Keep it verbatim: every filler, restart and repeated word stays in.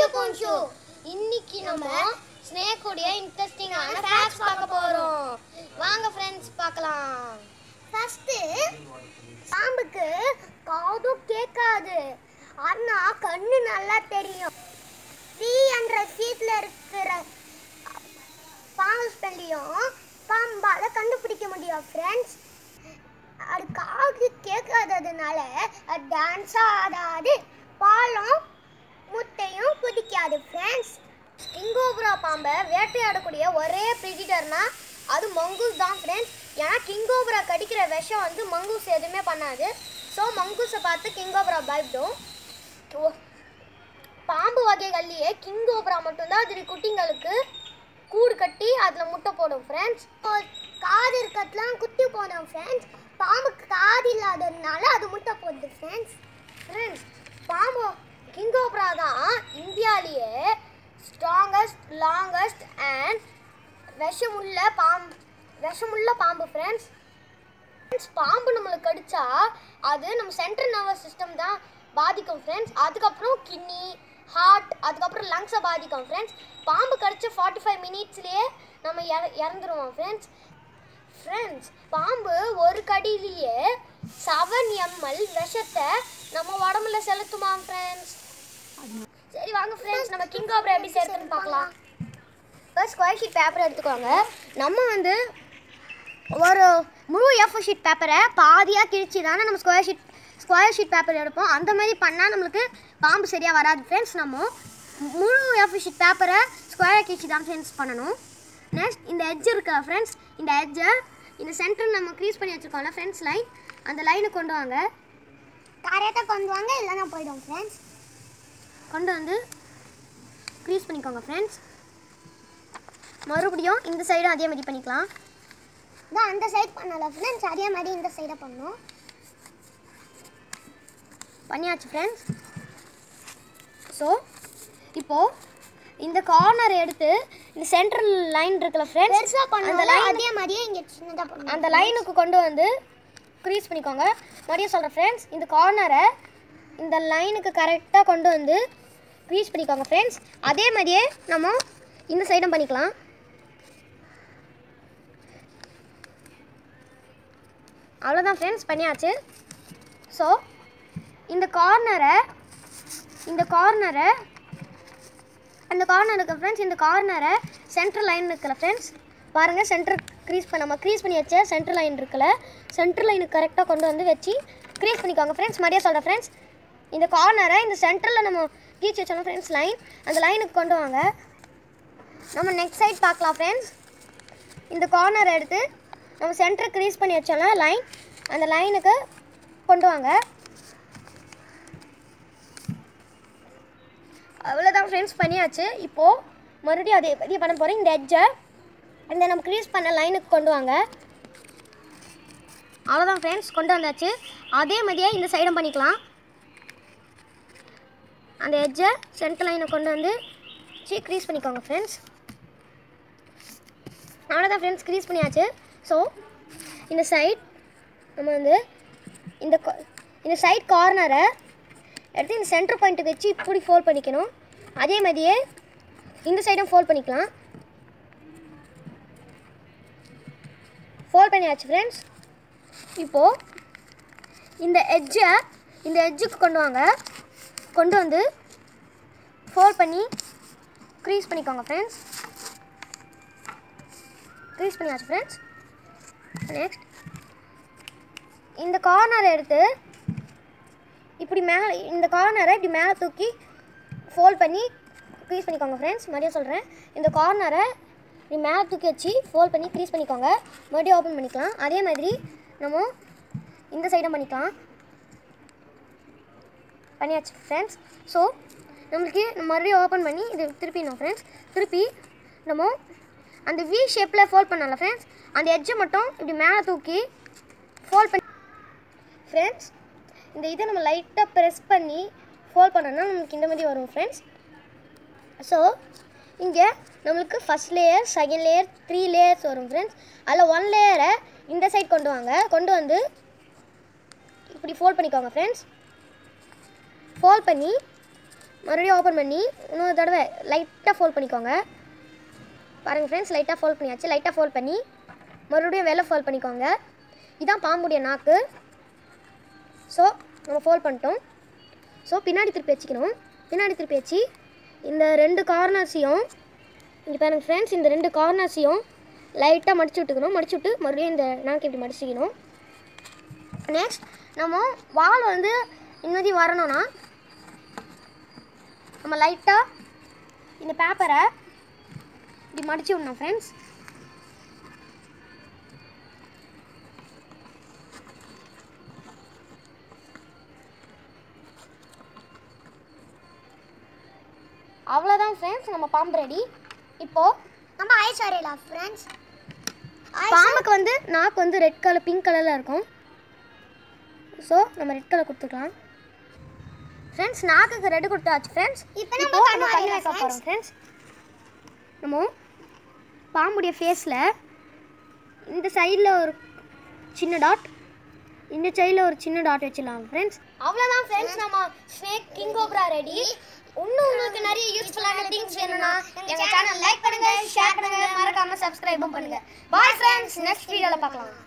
புன்ஷு இன்னைக்கு நம்ம ஸ்னேக் உடைய இன்ட்ரஸ்டிங்கான ஃபேக்ட்ஸ் பார்க்க போறோம். வாங்க फ्रेंड्स பார்க்கலாம். ஃபர்ஸ்ட் பாம்புக்கு காது கேட்காது, ஆனா கண்ணு நல்லா தெரியும். த்ரீ ஹண்ட்ரட் ஃபீட்ல இருக்கிற பாம்பு ஸ்பெல்லியும் பாம்பால கண்டுபிடிக்க முடியும் ஃப்ரெண்ட்ஸ். அது காது கேட்காததுனால அது டான்ஸ் ஆடாது, பாலும் முட்டையும் குதிக்காது ஃப்ரெண்ட்ஸ். கிங் கோப்ரா பாம்பை வேட்டையாடக்கூடிய ஒரே பிரிடிட்டர்னா அது மங்கூஸ் தான் ஃப்ரெண்ட்ஸ். ஏன்னா கிங் கோப்ரா கடிக்கிற விஷம் வந்து மங்கூஸ் எதுவுமே பண்ணாது. ஸோ மங்கூஸை பார்த்து கிங் கோப்ரா பயப்படும். பாம்பு வகைகள்லேயே கிங் கோப்ரா மட்டும்தான் அது குட்டிங்களுக்கு கூடு கட்டி அதில் முட்டை போடும் ஃப்ரெண்ட்ஸ். காது இருக்கிறதுலாம் குட்டி போடும் ஃப்ரெண்ட்ஸ். பாம்புக்கு காது இல்லாததுனால அது முட்டை போடுது ஃப்ரெண்ட்ஸ். ஃப்ரெண்ட்ஸ் பாம்பு கிங் கோப்ரா தான் இந்தியாவிலேயே ஸ்ட்ராங்கஸ்ட் லாங்கஸ்ட் அண்ட் விஷமுள்ள பாம்பு விஷமுள்ள பாம்பு ஃப்ரெண்ட்ஸ். பாம்பு நம்மளுக்கு கடிச்சா அது நம்ம சென்ட்ரல் நர்வஸ் சிஸ்டம் தான் பாதிக்கும் ஃப்ரெண்ட்ஸ். அதுக்கப்புறம் கிட்னி, ஹார்ட், அதுக்கப்புறம் லங்ஸை பாதிக்கும் ஃப்ரெண்ட்ஸ். பாம்பு கடிச்ச ஃபார்ட்டி ஃபைவ் மினிட்ஸ்லேயே நம்ம இற இறந்துருவோம் ஃப்ரெண்ட்ஸ். ஃப்ரெண்ட்ஸ் பாம்பு ஒரு கடியிலேயே செவன் எம்எல் விஷத்தை நம்ம உடம்புல செலுத்துமா ஃப்ரெண்ட்ஸ். சரி வாங்க ஃப்ரெண்ட்ஸ் நம்ம கிங் கோப்ரா எப்படி சேர்த்துன்னு பார்க்கலாம். ஃபர்ஸ்ட் ஸ்கொயர் ஷீட் பேப்பர் எடுத்துக்கோங்க. நம்ம வந்து ஒரு முழு ஏ ஃபோர் ஷீட் பேப்பரை பாதியாக கிழிச்சு தானே நம்ம square sheet square sheet paper எடுப்போம். அந்த மாதிரி பண்ணால் நம்மளுக்கு பாம்பு சரியாக வராது ஃப்ரெண்ட்ஸ். நம்ம முழு ஏ ஃபோர் ஷீட் பேப்பரை ஸ்கொயராக கிழிச்சு தான் ஃப்ரெண்ட்ஸ் பண்ணணும். நெக்ஸ்ட் இந்த எட்ஜ் இருக்கா ஃப்ரெண்ட்ஸ், இந்த எட்ஜை இந்த சென்டர் நம்ம க்ரீஸ் பண்ணி வச்சுருக்கோம்ல ஃப்ரெண்ட்ஸ் லைன், அந்த லைனை கொண்டு வாங்க. கரெக்டாக கொண்டு வாங்க, இல்லைன்னா போயிடும் ஃப்ரெண்ட்ஸ். கொண்டு வந்து க்ரீஸ் பண்ணிக்கோங்க ஃப்ரெண்ட்ஸ். மறுபடியும் இந்த சைடும் அதே மாதிரி பண்ணிக்கலாம். தான் அந்த சைட் பண்ணலாம் ஃப்ரெண்ட்ஸ், அதே மாதிரி இந்த சைடை பண்ணணும். பண்ணியாச்சு ஃப்ரெண்ட்ஸ். ஸோ இப்போது இந்த கார்னர் எடுத்து இந்த சென்ட்ரல் லைன் இருக்குல்ல ஃப்ரெண்ட்ஸ், பெருசாக பண்ண அந்த லைன் அதே மாதிரியே இங்கே சின்னதாக பண்ணணும். அந்த லைனுக்கு கொண்டு வந்து க்ரீஸ் பண்ணிக்கோங்க. மறுபடியும் சொல்கிறேன் ஃப்ரெண்ட்ஸ், இந்த கார்னரை இந்த லைனுக்கு கரெக்டாக கொண்டு வந்து க்ரீஸ் பண்ணிக்கோங்க ஃப்ரெண்ட்ஸ். அதே மாதிரியே நம்ம இந்த சைடும் பண்ணிக்கலாம். அவ்வளோதான் ஃப்ரெண்ட்ஸ், பண்ணியாச்சு. ஸோ இந்த கார்னரை இந்த கார்னரை அந்த கார்னர் இருக்குது ஃப்ரெண்ட்ஸ், இந்த கார்னரை சென்ட்ரல் லைன் இருக்குல்ல ஃப்ரெண்ட்ஸ், பாருங்கள் சென்டர் க்ரீஸ் பண்ண நம்ம க்ரீஸ் பண்ணி வச்ச சென்ட்ரல் லைன் இருக்குல்ல, சென்ட்ரல் லைனுக்கு கரெக்டாக கொண்டு வந்து வச்சு க்ரீஸ் பண்ணிக்கோங்க ஃப்ரெண்ட்ஸ். மறுபடியும் சொல்கிறேன் ஃப்ரெண்ட்ஸ், இந்த கார்னரை இந்த சென்டரில் நம்ம கீழ்ச்சி வச்சோம் ஃப்ரெண்ட்ஸ் லைன், அந்த லைனுக்கு கொண்டு வாங்க. நம்ம நெக்ஸ்ட் சைட் பார்க்கலாம் ஃப்ரெண்ட்ஸ். இந்த கார்னரை எடுத்து நம்ம சென்டர் க்ரீஸ் பண்ணி வச்சோம்ல லைன், அந்த லைனுக்கு கொண்டு வாங்க. அவ்வளோதான் ஃப்ரெண்ட்ஸ், பண்ணியாச்சு. இப்போது மறுபடியும் அதே பற்றி பண்ண போகிறேன். இந்த எட்ஜை இந்த நம்ம க்ரீஸ் பண்ண லைனுக்கு கொண்டு வாங்க. அவ்வளோதான் ஃப்ரெண்ட்ஸ், கொண்டு வந்தாச்சு. அதே மாதிரியே இந்த சைடும் பண்ணிக்கலாம். அந்த எட்ஜை சென்டர் லைனை கொண்டு வந்து வச்சு க்ரீஸ் பண்ணிக்கோங்க ஃப்ரெண்ட்ஸ். அவ்வளோதான் ஃப்ரெண்ட்ஸ், க்ரீஸ் பண்ணியாச்சு. ஸோ இந்த சைட் நம்ம வந்து இந்த இந்த சைட் கார்னரை எடுத்து இந்த சென்டர் பாயிண்ட்டுக்கு வச்சு இப்படி ஃபோல்ட் பண்ணிக்கணும். அதே மாதிரியே இந்த சைடும் ஃபோல்ட் பண்ணிக்கலாம். ஃபோல்ட் பண்ணியாச்சு ஃப்ரெண்ட்ஸ். இப்போது இந்த எட்ஜை இந்த எட்ஜுக்கு கொண்டு வாங்க. கொண்டு வந்து ஃபோல்ட் பண்ணி க்ரீஸ் பண்ணிக்கோங்க ஃப்ரெண்ட்ஸ். க்ரீஸ் பண்ணியாச்சு ஃப்ரெண்ட்ஸ். நெக்ஸ்ட் இந்த கார்னரை எடுத்து இப்படி மேலே இந்த கார்னரை இப்படி மேலே தூக்கி ஃபோல்ட் பண்ணி க்ரீஸ் பண்ணிக்கோங்க ஃப்ரெண்ட்ஸ். மறுபடியும் சொல்கிறேன், இந்த கார்னரை இப்படி மேலே தூக்கி வச்சு ஃபோல்ட் பண்ணி க்ரீஸ் பண்ணிக்கோங்க. மறுபடியும் ஓப்பன் பண்ணிக்கலாம். அதே மாதிரி நம்ம இந்த சைடும் பண்ணிக்கலாம். பண்ணியாச்சு ஃப்ரெண்ட்ஸ். ஸோ நம்மளுக்கு நம்ம மறுபடியும் ஓப்பன் பண்ணி இது திருப்பிடணும் ஃப்ரெண்ட்ஸ். திருப்பி நம்ம அந்த வி ஷேப்பில் ஃபோல்ட் பண்ணல ஃப்ரெண்ட்ஸ், அந்த எட்ஜை மட்டும் இப்படி மேலே தூக்கி ஃபோல்ட் பண்ணி ஃப்ரெண்ட்ஸ் இந்த இதை நம்ம லைட்டாக ப்ரெஸ் பண்ணி ஃபோல்ட் பண்ணோன்னா நம்மளுக்கு இந்த மாதிரி வரும் ஃப்ரெண்ட்ஸ். ஸோ இங்கே நம்மளுக்கு first layer, second layer, three layers வரும் ஃப்ரெண்ட்ஸ். அதில் ஒன் லேயரை இந்த சைட் கொண்டு வாங்க. கொண்டு வந்து இப்படி ஃபோல்ட் பண்ணிக்கோங்க ஃப்ரெண்ட்ஸ். ஃபோல்ட் பண்ணி மறுபடியும் ஓப்பன் பண்ணி இன்னொரு தடவை லைட்டாக ஃபோல்ட் பண்ணிக்கோங்க. பாருங்கள் ஃப்ரெண்ட்ஸ், லைட்டாக ஃபோல்ட் பண்ணியாச்சு. லைட்டாக ஃபோல்ட் பண்ணி மறுபடியும் வெளில ஃபோல்ட் பண்ணிக்கோங்க. இதான் பாம்புடைய நாக்கு. ஸோ நம்ம ஃபோல்ட் பண்ணிட்டோம். ஸோ பின்னாடி திருப்பி வச்சுக்கணும். பின்னாடி திருப்பி வச்சு இந்த ரெண்டு கார்னர்ஸையும் இங்கே பாருங்கள் ஃப்ரெண்ட்ஸ், இந்த ரெண்டு கார்னர்ஸையும் லைட்டாக மடிச்சு விட்டுக்கணும். மடிச்சு விட்டு மறுபடியும் இந்த நாக்கு இப்படி மடிச்சிக்கணும். நெக்ஸ்ட் நம்ம வால் வந்து இன்னதி வரணும்னா நம்ம லைட்டாக இந்த பேப்பரை இப்படி மடிச்சு விடணும் ஃப்ரெண்ட்ஸ். அவ்வளோதான் ஃப்ரெண்ட்ஸ், நம்ம பாம்பு ரெடி. இப்போது நம்ம ஐஸ் வரையலாம் ஃப்ரெண்ட்ஸ். பாம்புக்கு வந்து நாக்கு வந்து ரெட் கலர் பிங்க் கலரில் இருக்கும். ஸோ நம்ம ரெட் கலர் கொடுத்துக்கலாம் ஃப்ரெண்ட்ஸ். நாக்குக்கு ரெட் கொடுத்தாச்சு ஃப்ரெண்ட்ஸ். இப்போ இப்போ நம்ம நம்ம கண்ணு கண்ணு வைக்க போகிறோம் ஃப்ரெண்ட்ஸ். நம்ம பாம்புடைய ஃபேஸில் இந்த சைடில் ஒரு சின்ன டாட், இந்த சைடில் ஒரு சின்ன டாட் வச்சிடலாம் ஃப்ரெண்ட்ஸ். அவ்வளோதான் ஃப்ரெண்ட்ஸ், நம்ம ஸ்னேக் கிங் கோப்ரா ரெடி. இன்னும் உங்களுக்கு நிறைய யூஸ்ஃபுல்லான திங்ஸ் வேணும்னா எங்கள் சேனல் லைக் பண்ணுங்கள், ஷேர் பண்ணுங்கள், மறக்காமல் சப்ஸ்கிரைபும் பண்ணுங்கள். பாய் ஃப்ரெண்ட்ஸ், நெக்ஸ்ட் வீடியோவில் பார்க்கலாம்.